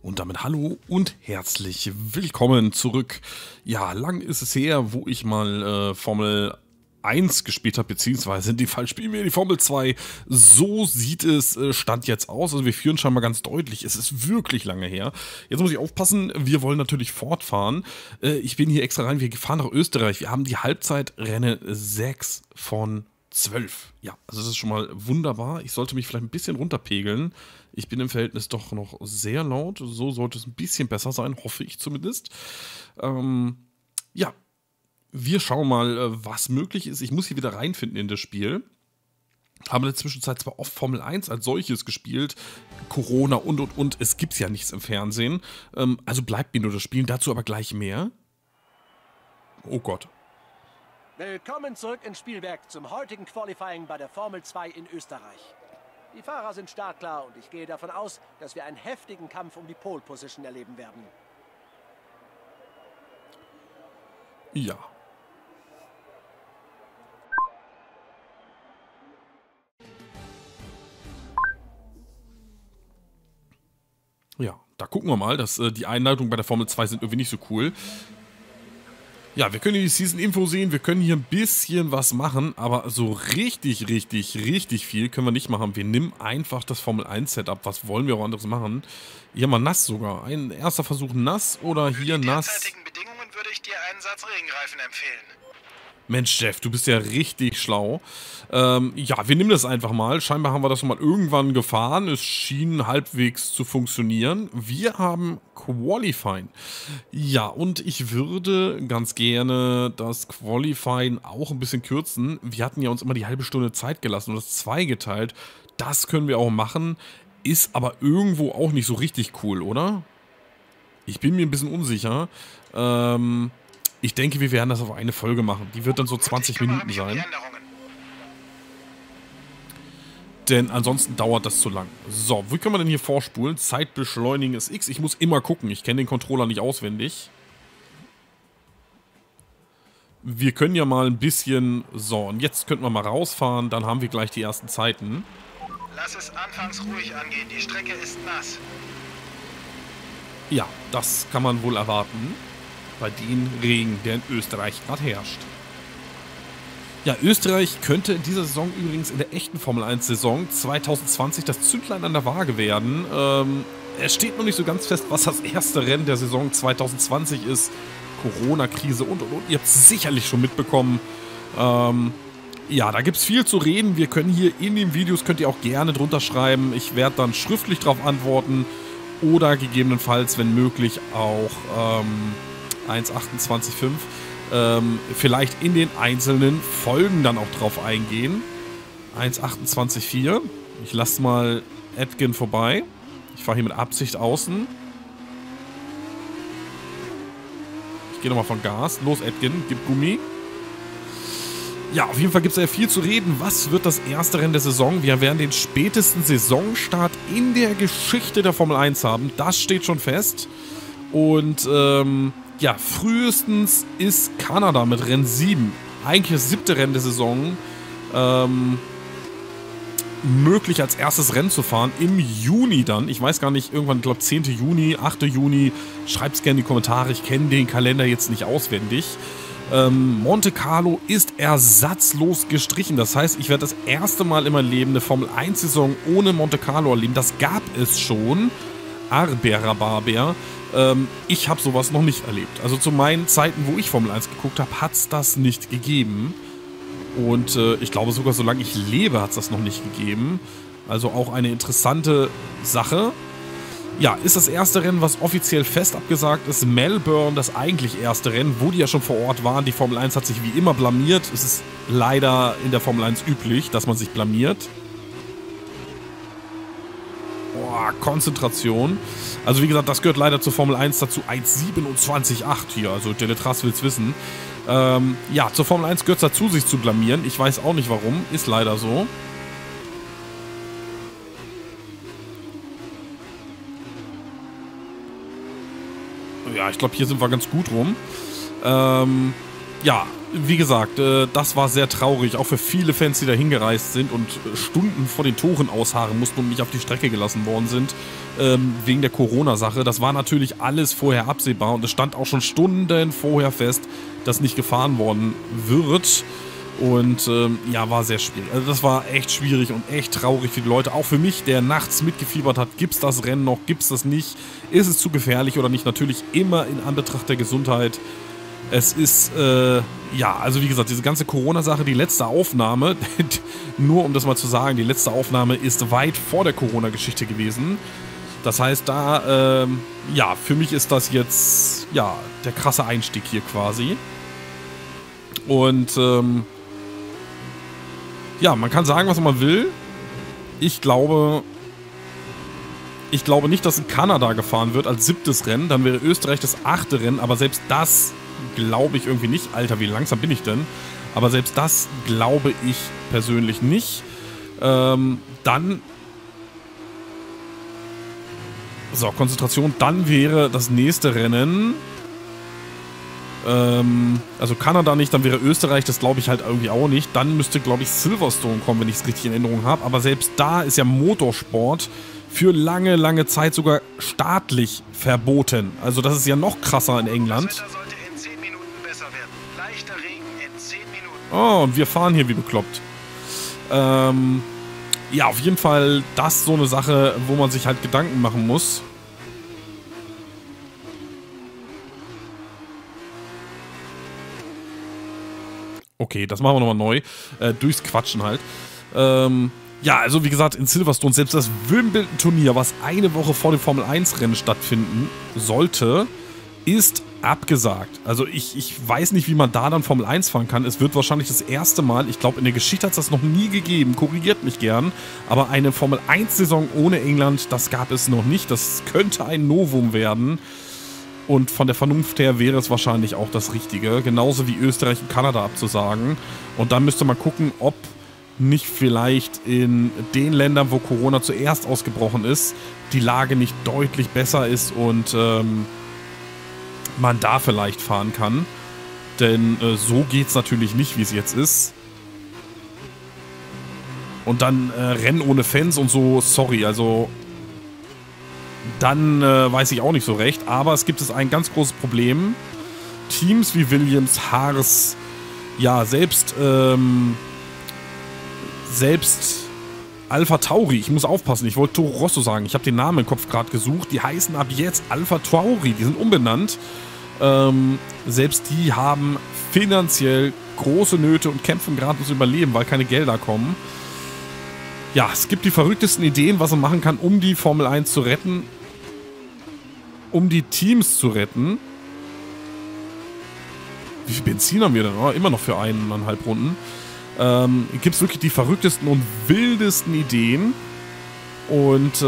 Und damit hallo und herzlich willkommen zurück. Ja, lang ist es her, wo ich mal Formel 1 gespielt habe, beziehungsweise in dem Fall spielen wir die Formel 2. So sieht es Stand jetzt aus. Also wir führen scheinbar ganz deutlich. Es ist wirklich lange her. Jetzt muss ich aufpassen, wir wollen natürlich fortfahren. Ich bin hier extra rein, wir fahren nach Österreich. Wir haben die Halbzeitrennen 6 von 12. Ja, also das ist schon mal wunderbar. Ich sollte mich vielleicht ein bisschen runterpegeln. Ich bin im Verhältnis doch noch sehr laut. So sollte es ein bisschen besser sein, hoffe ich zumindest. Ja, wir schauen mal, was möglich ist. Ich muss hier wieder reinfinden in das Spiel. Haben in der Zwischenzeit zwar oft Formel 1 als solches gespielt, Corona und. Es gibt ja nichts im Fernsehen. Also bleibt mir nur das Spielen, dazu aber gleich mehr. Oh Gott. Willkommen zurück ins Spielwerk zum heutigen Qualifying bei der Formel 2 in Österreich. Die Fahrer sind startklar und ich gehe davon aus, dass wir einen heftigen Kampf um die Pole Position erleben werden. Ja. Ja, da gucken wir mal, dass die Einleitungen bei der Formel 2 sind irgendwie nicht so cool. Ja, wir können hier die Season-Info sehen, wir können hier ein bisschen was machen, aber so richtig viel können wir nicht machen. Wir nehmen einfach das Formel 1-Setup. Was wollen wir auch anderes machen? Hier mal nass sogar. Ein erster Versuch nass oder hier nass. Für die derzeitigen Bedingungen würde ich dir einen Satz Regenreifen empfehlen. Mensch, Jeff, du bist ja richtig schlau. Ja, wir nehmen das einfach mal. Scheinbar haben wir das mal irgendwann gefahren. Es schien halbwegs zu funktionieren. Wir haben Qualifying. Ja, und ich würde ganz gerne das Qualifying auch ein bisschen kürzen. Wir hatten ja uns immer die halbe Stunde Zeit gelassen und das zweigeteilt. Das können wir auch machen. Ist aber irgendwo auch nicht so richtig cool, oder? Ich bin mir ein bisschen unsicher. Ich denke, wir werden das auf eine Folge machen. Die wird dann so 20 Minuten sein. Denn ansonsten dauert das zu lang. So, wie können wir denn hier vorspulen? Zeit beschleunigen ist X. Ich muss immer gucken. Ich kenne den Controller nicht auswendig. Wir können ja mal ein bisschen... So, und jetzt könnten wir mal rausfahren. Dann haben wir gleich die ersten Zeiten. Lass es anfangs ruhig angehen. Die Strecke ist nass. Ja, das kann man wohl erwarten. Bei dem Regen, der in Österreich gerade herrscht. Ja, Österreich könnte in dieser Saison übrigens in der echten Formel 1 Saison 2020 das Zündlein an der Waage werden. Es steht noch nicht so ganz fest, was das erste Rennen der Saison 2020 ist. Corona-Krise und. Ihr habt es sicherlich schon mitbekommen. Ja, da gibt es viel zu reden. Wir können hier in den Videos, könnt ihr auch gerne drunter schreiben. Ich werde dann schriftlich darauf antworten. Oder gegebenenfalls, wenn möglich, auch 1.28.5. Vielleicht in den einzelnen Folgen dann auch drauf eingehen. 1.28.4. Ich lasse mal Edgen vorbei. Ich fahre hier mit Absicht außen. Ich gehe nochmal von Gas. Los, Edgen, gib Gummi. Ja, auf jeden Fall gibt es ja viel zu reden. Was wird das erste Rennen der Saison? Wir werden den spätesten Saisonstart in der Geschichte der Formel 1 haben. Das steht schon fest. Und ja, frühestens ist Kanada mit Rennen 7. Eigentlich das 7. Rennen der Saison. Möglich als erstes Rennen zu fahren. Im Juni dann. Ich weiß gar nicht, irgendwann, ich glaube 10. Juni, 8. Juni. Schreibt es gerne in die Kommentare. Ich kenne den Kalender jetzt nicht auswendig. Monte Carlo ist ersatzlos gestrichen. Das heißt, ich werde das erste Mal in meinem Leben eine Formel 1 Saison ohne Monte Carlo erleben. Das gab es schon. Arberababer. Ich habe sowas noch nicht erlebt. Also zu meinen Zeiten, wo ich Formel 1 geguckt habe, hat es das nicht gegeben. Und ich glaube sogar, solange ich lebe, hat es das noch nicht gegeben. Also auch eine interessante Sache. Ja, ist das erste Rennen, was offiziell fest abgesagt ist. Melbourne, das eigentlich erste Rennen, wo die ja schon vor Ort waren. Die Formel 1 hat sich wie immer blamiert. Es ist leider in der Formel 1 üblich, dass man sich blamiert. Boah, Konzentration. Also wie gesagt, das gehört leider zur Formel 1 dazu. 1.27.8 hier, also Deletras will es wissen. Ja, zur Formel 1 gehört es dazu, sich zu blamieren. Ich weiß auch nicht warum, ist leider so. Ja, ich glaube, hier sind wir ganz gut rum. Ja, wie gesagt, das war sehr traurig, auch für viele Fans, die da hingereist sind und Stunden vor den Toren ausharren mussten und nicht auf die Strecke gelassen worden sind. wegen der Corona-Sache. Das war natürlich alles vorher absehbar und es stand auch schon Stunden vorher fest, dass nicht gefahren worden wird. Und ja, war sehr schwierig. Also das war echt schwierig und echt traurig für die Leute. Auch für mich, der nachts mitgefiebert hat, gibt's das Rennen noch, gibt's das nicht? Ist es zu gefährlich oder nicht? Natürlich immer in Anbetracht der Gesundheit. Es ist, ja, also wie gesagt, diese ganze Corona-Sache, die letzte Aufnahme, nur um das mal zu sagen, die letzte Aufnahme ist weit vor der Corona-Geschichte gewesen. Das heißt, da, ja, für mich ist das jetzt, ja, der krasse Einstieg hier quasi. Und, ja, man kann sagen, was man will. Ich glaube nicht, dass in Kanada gefahren wird als 7. Rennen. Dann wäre Österreich das 8. Rennen. Aber selbst das glaube ich irgendwie nicht. Alter, wie langsam bin ich denn? Aber selbst das glaube ich persönlich nicht. Dann... So, Konzentration. Dann wäre das nächste Rennen... also Kanada nicht, dann wäre Österreich, das glaube ich halt irgendwie auch nicht. Dann müsste, glaube ich, Silverstone kommen, wenn ich es richtig in Erinnerung habe. Aber selbst da ist ja Motorsport für lange, lange Zeit sogar staatlich verboten. Also das ist ja noch krasser in England. Das Wetter sollte in 10 Minuten besser werden. Leichter Regen in 10 Minuten. Oh, und wir fahren hier wie bekloppt. Ja, auf jeden Fall das so eine Sache, wo man sich halt Gedanken machen muss. Okay, das machen wir nochmal neu. Durchs Quatschen halt. Ja, also wie gesagt, in Silverstone, selbst das Wimbledon-Turnier, was eine Woche vor dem Formel-1-Rennen stattfinden sollte, ist abgesagt. Also ich weiß nicht, wie man da dann Formel 1 fahren kann. Es wird wahrscheinlich das erste Mal, ich glaube in der Geschichte hat es das noch nie gegeben, korrigiert mich gern, aber eine Formel 1-Saison ohne England, das gab es noch nicht. Das könnte ein Novum werden. Und von der Vernunft her wäre es wahrscheinlich auch das Richtige. Genauso wie Österreich und Kanada abzusagen. Und dann müsste man gucken, ob nicht vielleicht in den Ländern, wo Corona zuerst ausgebrochen ist, die Lage nicht deutlich besser ist und man da vielleicht fahren kann. Denn so geht es natürlich nicht, wie es jetzt ist. Und dann Rennen ohne Fans und so, sorry, also... Dann weiß ich auch nicht so recht. Aber es gibt ein ganz großes Problem. Teams wie Williams, Haas, ja, selbst Alpha Tauri. Ich muss aufpassen, ich wollte Toro Rosso sagen. Ich habe den Namen im Kopf gerade gesucht. Die heißen ab jetzt Alpha Tauri. Die sind umbenannt. Selbst die haben finanziell große Nöte und kämpfen gerade ums Überleben, weil keine Gelder kommen. Ja, es gibt die verrücktesten Ideen, was man machen kann, um die Formel 1 zu retten. Um die Teams zu retten. Wie viel Benzin haben wir denn? Oh, immer noch für 1,5 Runden. Gibt es wirklich die verrücktesten und wildesten Ideen. Und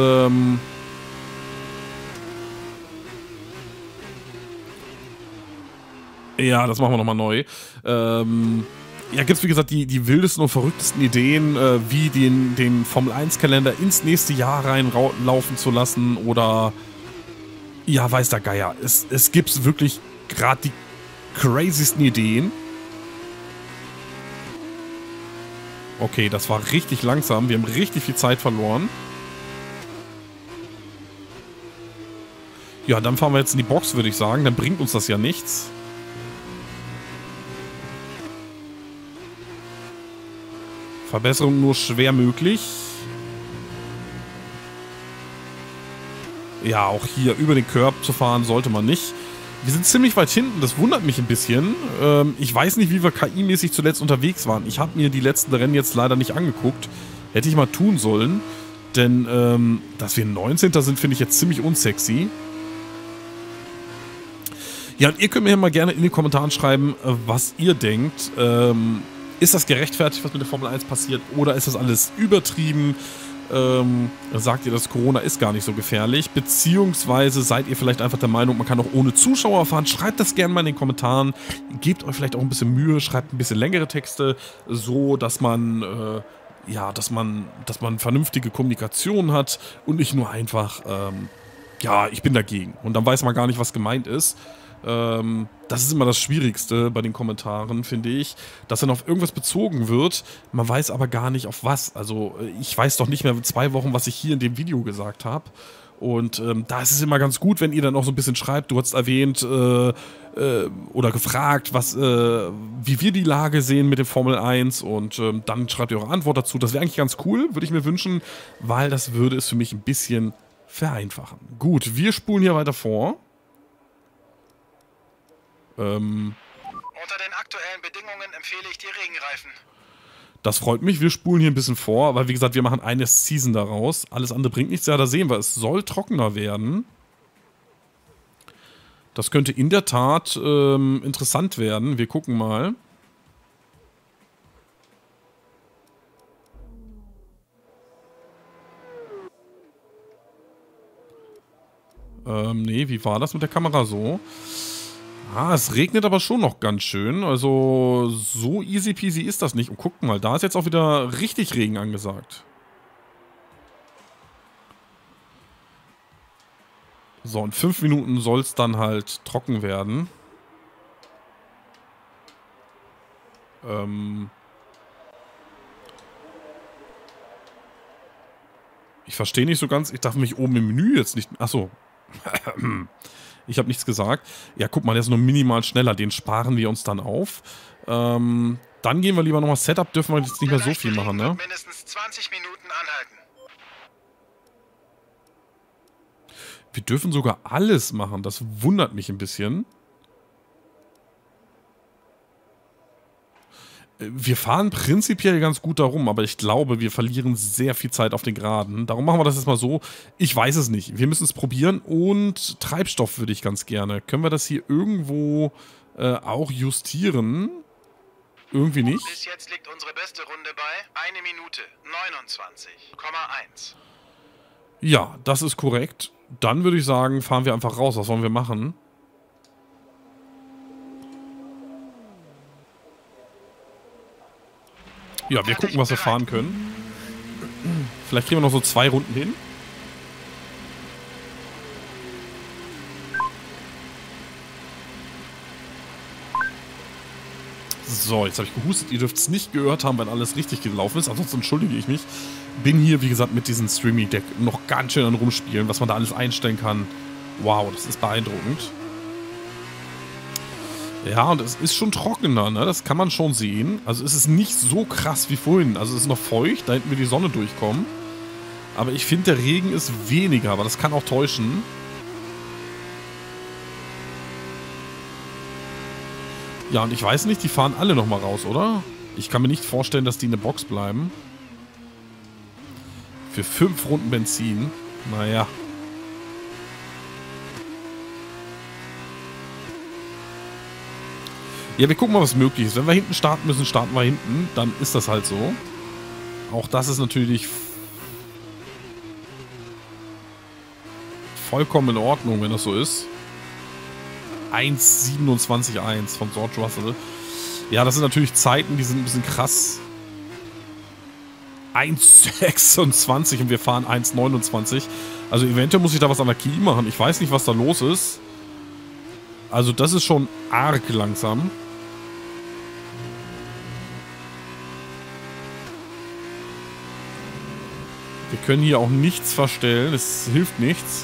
ja, das machen wir nochmal neu. Ja, gibt es wie gesagt die wildesten und verrücktesten Ideen, wie den Formel-1-Kalender ins nächste Jahr reinlaufen zu lassen oder ja, weiß der Geier. Es gibt wirklich gerade die craziesten Ideen. Okay, das war richtig langsam. Wir haben richtig viel Zeit verloren. Ja, dann fahren wir jetzt in die Box, würde ich sagen. Dann bringt uns das ja nichts. Verbesserung nur schwer möglich. Ja, auch hier über den Curb zu fahren sollte man nicht. Wir sind ziemlich weit hinten, das wundert mich ein bisschen. Ich weiß nicht, wie wir KI-mäßig zuletzt unterwegs waren. Ich habe mir die letzten Rennen jetzt leider nicht angeguckt. Hätte ich mal tun sollen. Denn, dass wir 19. sind, finde ich jetzt ziemlich unsexy. Ja, und ihr könnt mir mal gerne in den Kommentaren schreiben, was ihr denkt. Ist das gerechtfertigt, was mit der Formel 1 passiert? Oder ist das alles übertrieben? Sagt ihr, dass Corona ist gar nicht so gefährlich? Beziehungsweise seid ihr vielleicht einfach der Meinung, man kann auch ohne Zuschauer fahren? Schreibt das gerne mal in den Kommentaren. Gebt euch vielleicht auch ein bisschen Mühe, schreibt ein bisschen längere Texte, so dass man, ja, dass man vernünftige Kommunikation hat und nicht nur einfach, ja, ich bin dagegen. Und dann weiß man gar nicht, was gemeint ist. Das ist immer das Schwierigste bei den Kommentaren, finde ich, dass dann auf irgendwas bezogen wird, man weiß aber gar nicht auf was. Also ich weiß doch nicht mehr 2 Wochen, was ich hier in dem Video gesagt habe. Und da ist es immer ganz gut, wenn ihr dann auch so ein bisschen schreibt. Du hast erwähnt oder gefragt, wie wir die Lage sehen mit dem Formel 1 und dann schreibt ihr eure Antwort dazu. Das wäre eigentlich ganz cool, würde ich mir wünschen, weil das würde es für mich ein bisschen vereinfachen. Gut, wir spulen hier weiter vor. Unter den aktuellen Bedingungen empfehle ich die Regenreifen. Das freut mich, wir spulen hier ein bisschen vor, weil wie gesagt, wir machen eine Season daraus. Alles andere bringt nichts. Ja, da sehen wir, es soll trockener werden. Das könnte in der Tat interessant werden. Wir gucken mal. Nee, wie war das mit der Kamera so? Ah, es regnet aber schon noch ganz schön. Also, so easy peasy ist das nicht. Und guckt mal, da ist jetzt auch wieder richtig Regen angesagt. So, in 5 Minuten soll es dann halt trocken werden. Ich verstehe nicht so ganz. Ich darf mich oben im Menü jetzt nicht... Achso. Ich habe nichts gesagt. Ja, guck mal, der ist nur minimal schneller. Den sparen wir uns dann auf. Dann gehen wir lieber nochmal Setup. Dürfen wir jetzt nicht mehr so viel machen, ne? Mindestens 20 Minuten anhalten. Wir dürfen sogar alles machen. Das wundert mich ein bisschen. Wir fahren prinzipiell ganz gut darum, aber ich glaube, wir verlieren sehr viel Zeit auf den Geraden. Darum machen wir das jetzt mal so. Ich weiß es nicht. Wir müssen es probieren und Treibstoff würde ich ganz gerne. Können wir das hier irgendwo auch justieren? Irgendwie nicht. Bis jetzt liegt unsere beste Runde bei 1 Minute 29,1. Ja, das ist korrekt. Dann würde ich sagen, fahren wir einfach raus. Was wollen wir machen? Ja, wir gucken, was wir fahren können. Vielleicht kriegen wir noch so 2 Runden hin. So, jetzt habe ich gehustet. Ihr dürft es nicht gehört haben, wenn alles richtig gelaufen ist. Ansonsten entschuldige ich mich. Bin hier, wie gesagt, mit diesem Streaming Deck noch ganz schön an rumspielen, was man da alles einstellen kann. Wow, das ist beeindruckend. Ja, und es ist schon trockener, ne? Das kann man schon sehen. Also es ist nicht so krass wie vorhin. Also es ist noch feucht, da hinten wird die Sonne durchkommen. Aber ich finde, der Regen ist weniger, aber das kann auch täuschen. Ja, und ich weiß nicht, die fahren alle nochmal raus, oder? Ich kann mir nicht vorstellen, dass die in der Box bleiben. Für 5 Runden Benzin. Naja. Ja, wir gucken mal, was möglich ist. Wenn wir hinten starten müssen, starten wir hinten. Dann ist das halt so. Auch das ist natürlich vollkommen in Ordnung, wenn das so ist. 1,27,1 von George Russell. Ja, das sind natürlich Zeiten, die sind ein bisschen krass. 1,26 und wir fahren 1,29. Also eventuell muss ich da was an der Key machen. Ich weiß nicht, was da los ist. Also das ist schon arg langsam. Wir können hier auch nichts verstellen. Es hilft nichts.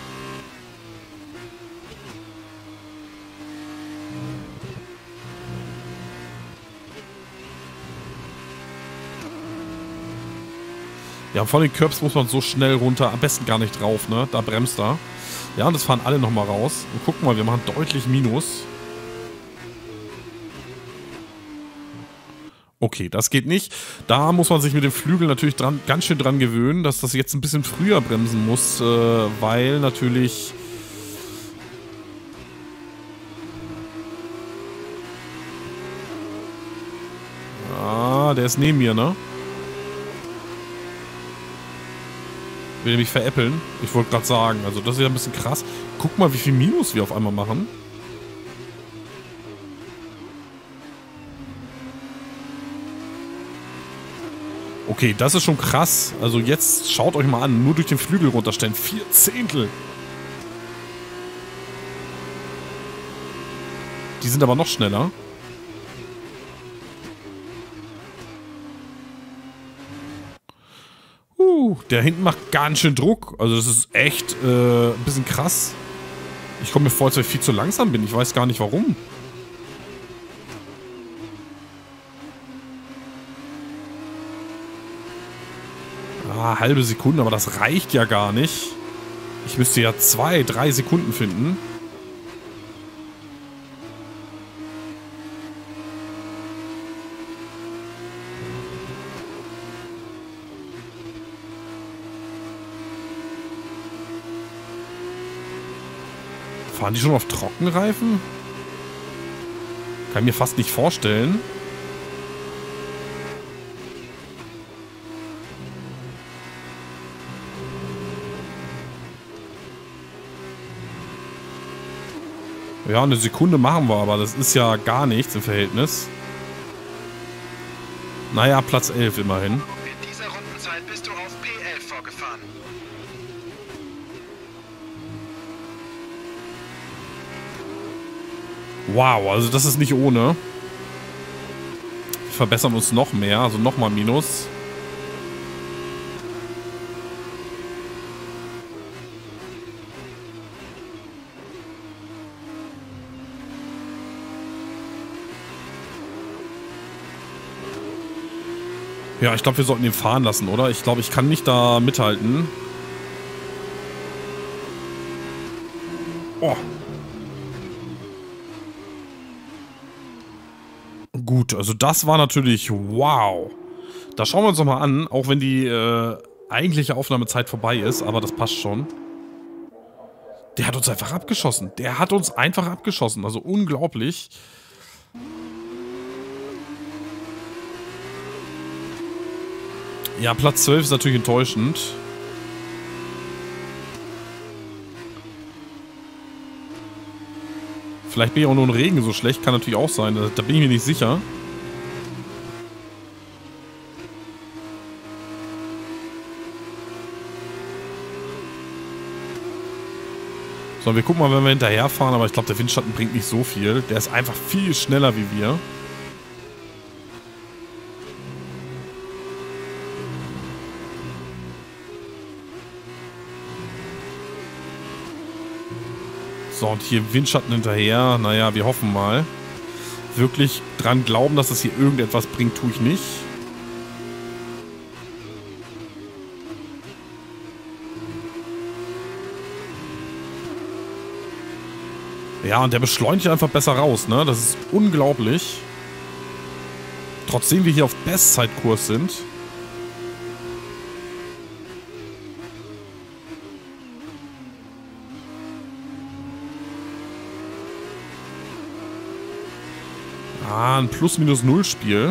Ja, von den Curbs muss man so schnell runter. Am besten gar nicht drauf, ne? Da bremst er. Ja, und das fahren alle nochmal raus. Und guck mal, wir machen deutlich Minus. Okay, das geht nicht. Da muss man sich mit dem Flügel natürlich ganz schön dran gewöhnen, dass das jetzt ein bisschen früher bremsen muss, weil natürlich... Ah, der ist neben mir, ne? Will mich veräppeln. Ich wollte gerade sagen, also das ist ja ein bisschen krass. Guck mal, wie viel Minus wir auf einmal machen. Okay, das ist schon krass. Also jetzt schaut euch mal an. Nur durch den Flügel runterstellen. 4 Zehntel. Die sind aber noch schneller. der hinten macht ganz schön Druck. Also das ist echt ein bisschen krass. Ich komme mir vor, als wenn ich viel zu langsam bin. Ich weiß gar nicht warum. Ah, halbe Sekunde, aber das reicht ja gar nicht. Ich müsste ja 2, 3 Sekunden finden. Fahren die schon auf Trockenreifen? Kann ich mir fast nicht vorstellen. Ja, eine Sekunde machen wir, aber das ist ja gar nichts im Verhältnis. Naja, Platz 11 immerhin. In dieser Rundenzeit bist du auf P11 vorgefahren. Wow, also das ist nicht ohne. Wir verbessern uns noch mehr, also nochmal Minus. Ja, ich glaube, wir sollten ihn fahren lassen, oder? Ich glaube, ich kann nicht da mithalten. Oh. Gut, also das war natürlich wow. Da schauen wir uns nochmal an, auch wenn die eigentliche Aufnahmezeit vorbei ist, aber das passt schon. Der hat uns einfach abgeschossen. Der hat uns einfach abgeschossen, also unglaublich. Ja, Platz 12 ist natürlich enttäuschend. Vielleicht bin ich auch nur im Regen so schlecht, kann natürlich auch sein. Da bin ich mir nicht sicher. So, wir gucken mal, wenn wir hinterherfahren, aber ich glaube, der Windschatten bringt nicht so viel. Der ist einfach viel schneller wie wir. So, und hier Windschatten hinterher. Naja, wir hoffen mal. Wirklich dran glauben, dass das hier irgendetwas bringt, tue ich nicht. Ja, und der beschleunigt einfach besser raus, ne? Das ist unglaublich. Trotzdem wir hier auf Bestzeitkurs sind. Ah, ein Plus-Minus-Null-Spiel.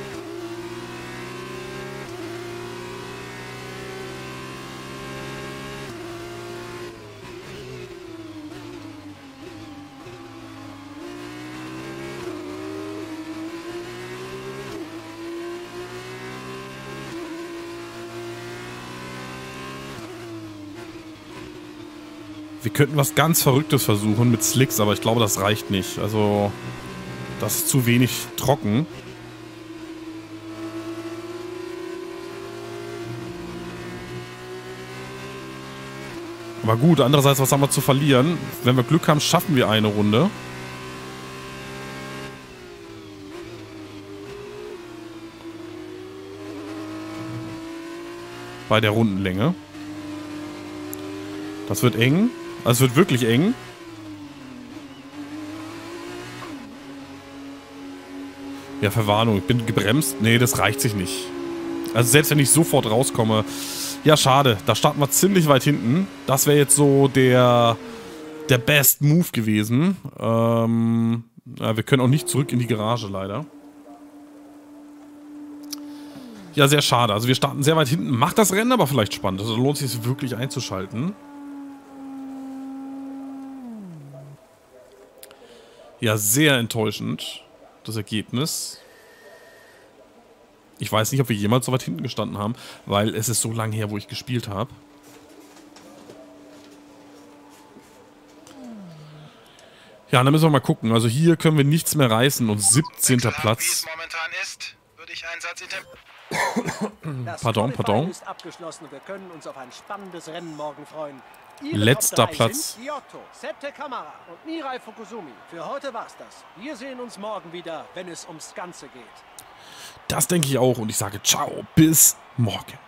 Wir könnten was ganz Verrücktes versuchen mit Slicks, aber ich glaube, das reicht nicht. Also, das ist zu wenig trocken. Aber gut, andererseits, was haben wir zu verlieren? Wenn wir Glück haben, schaffen wir eine Runde. Bei der Rundenlänge. Das wird eng. Also es wird wirklich eng. Ja, Verwarnung. Ich bin gebremst. Nee, das reicht sich nicht. Also selbst wenn ich sofort rauskomme. Ja, schade. Da starten wir ziemlich weit hinten. Das wäre jetzt so der Best Move gewesen. Ja, wir können auch nicht zurück in die Garage, leider. Ja, sehr schade. Also wir starten sehr weit hinten. Macht das Rennen aber vielleicht spannend. Also lohnt sich es wirklich einzuschalten. Ja, sehr enttäuschend, das Ergebnis. Ich weiß nicht, ob wir jemals so weit hinten gestanden haben, weil es ist so lange her, wo ich gespielt habe. Ja, dann müssen wir mal gucken. Also hier können wir nichts mehr reißen und 17. Platz. Wie es momentan ist, würde ich einen Satz Das Pardon. Qualifying ist abgeschlossen und wir können uns auf ein spannendes Rennen morgen freuen. Ihre Letzter Top 3 Platz. sind Giotto, Sette Kamara und Mirai Fukusumi. Für heute war's das. Wir sehen uns morgen wieder, wenn es ums Ganze geht. Das denke ich auch und ich sage ciao, bis morgen.